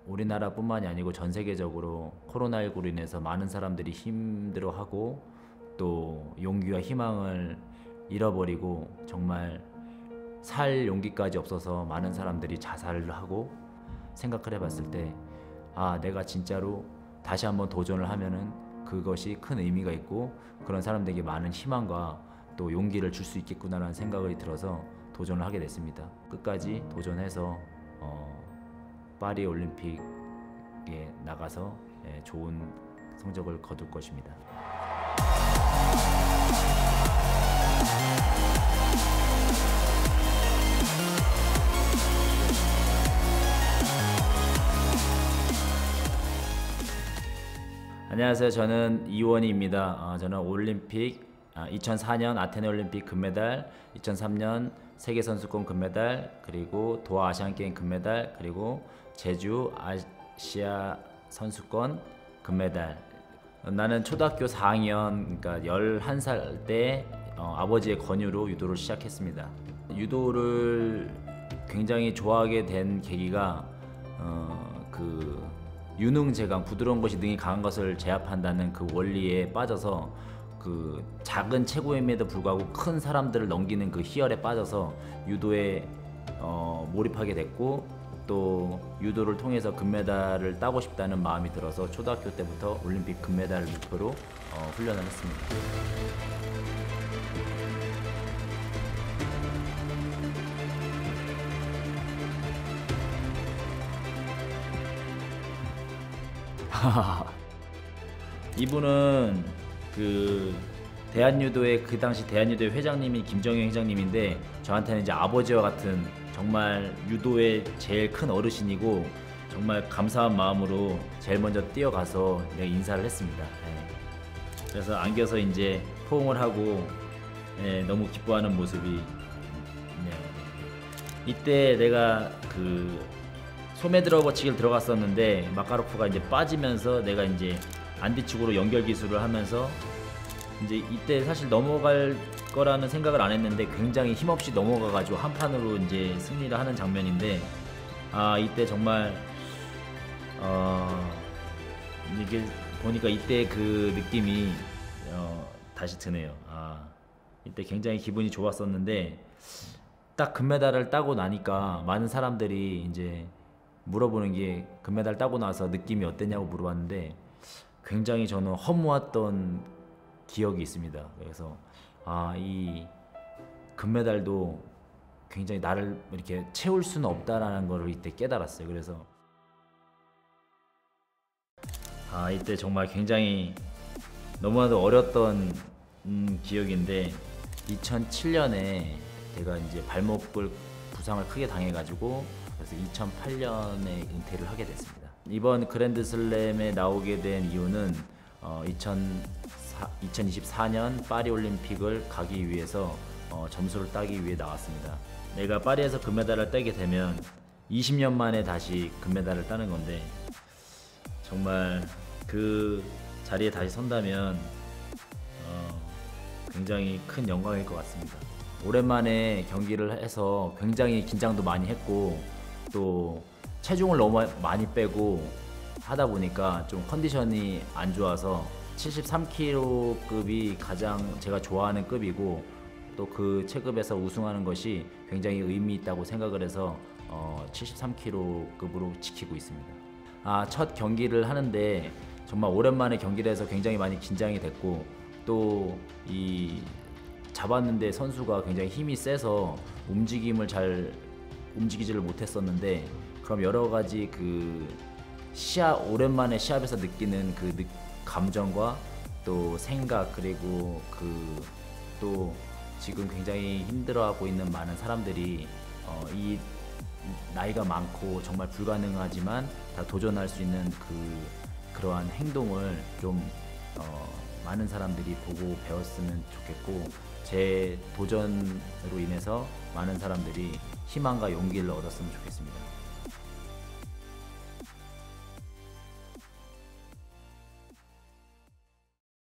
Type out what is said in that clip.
우리나라뿐만이 아니고 전 세계적으로 코로나19로 인해서 많은 사람들이 힘들어하고 또 용기와 희망을 잃어버리고 정말 살 용기까지 없어서 많은 사람들이 자살을 하고 생각을 해봤을 때 내가 진짜로 다시 한번 도전을 하면은 그것이 큰 의미가 있고 그런 사람들에게 많은 희망과 또 용기를 줄 수 있겠구나라는 생각이 들어서 도전을 하게 됐습니다. 끝까지 도전해서 파리 올림픽에 나가서 좋은 성적을 거둘 것입니다. 안녕하세요. 저는 이원희입니다. 저는 올림픽 2004년 아테네 올림픽 금메달, 2003년 세계선수권 금메달, 그리고 도하 아시안게임 금메달, 그리고 제주 아시아 선수권 금메달. 나는 초등학교 4학년, 그러니까 11살 때 아버지의 권유로 유도를 시작했습니다. 유도를 굉장히 좋아하게 된 계기가 유능제강, 부드러운 것이 능히 강한 것을 제압한다는 그 원리에 빠져서 그 작은 체구임에도 불구하고 큰 사람들을 넘기는 그 희열에 빠져서 유도에 몰입하게 됐고, 또 유도를 통해서 금메달을 따고 싶다는 마음이 들어서 초등학교 때부터 올림픽 금메달을 목표로 훈련을 했습니다. 이분은 대한유도의 그 당시 대한유도의 회장님이 김정영 회장님인데, 저한테는 이제 아버지와 같은 정말 유도의 제일 큰 어르신이고, 정말 감사한 마음으로 제일 먼저 뛰어가서 내가 인사를 했습니다. 그래서 안겨서 이제 포옹을 하고 너무 기뻐하는 모습이 이때 내가 소매 들어버치기를 들어갔었는데 마카로프가 이제 빠지면서 내가 이제 안디축으로 연결 기술을 하면서 이제 이때 사실 넘어갈 거라는 생각을 안 했는데 굉장히 힘없이 넘어가가지고 한 판으로 이제 승리를 하는 장면인데, 이때 정말 이게 보니까 이때 그 느낌이 다시 드네요. 이때 굉장히 기분이 좋았었는데, 딱 금메달을 따고 나니까 많은 사람들이 이제 물어보는 게 금메달 따고 나서 느낌이 어땠냐고 물어봤는데, 굉장히 저는 허무했던 기억이 있습니다. 그래서 이 금메달도 굉장히 나를 이렇게 채울 수는 없다라는 걸 이때 깨달았어요. 그래서 이때 정말 굉장히 너무나도 어렸던 기억인데, 2007년에 제가 이제 발목을 부상을 크게 당해가지고 그래서 2008년에 은퇴를 하게 됐습니다. 이번 그랜드슬램에 나오게 된 이유는 2024년 파리 올림픽을 가기 위해서 점수를 따기 위해 나왔습니다. 내가 파리에서 금메달을 따게 되면 20년 만에 다시 금메달을 따는 건데, 정말 그 자리에 다시 선다면 굉장히 큰 영광일 것 같습니다. 오랜만에 경기를 해서 굉장히 긴장도 많이 했고, 또 체중을 너무 많이 빼고 하다 보니까 좀 컨디션이 안 좋아서 73kg급이 가장 제가 좋아하는 급이고, 또 그 체급에서 우승하는 것이 굉장히 의미 있다고 생각을 해서 73kg급으로 지키고 있습니다. 첫 경기를 하는데 정말 오랜만에 경기를 해서 굉장히 많이 긴장이 됐고, 또 잡았는데 선수가 굉장히 힘이 세서 움직임을 잘 움직이지를 못했었는데, 그럼 여러 가지 오랜만에 시합에서 느끼는 감정과 또 생각, 그리고 또 지금 굉장히 힘들어하고 있는 많은 사람들이 이 나이가 많고 정말 불가능하지만 다 도전할 수 있는 그러한 행동을 좀 많은 사람들이 보고 배웠으면 좋겠고, 제 도전으로 인해서 많은 사람들이 희망과 용기를 얻었으면 좋겠습니다.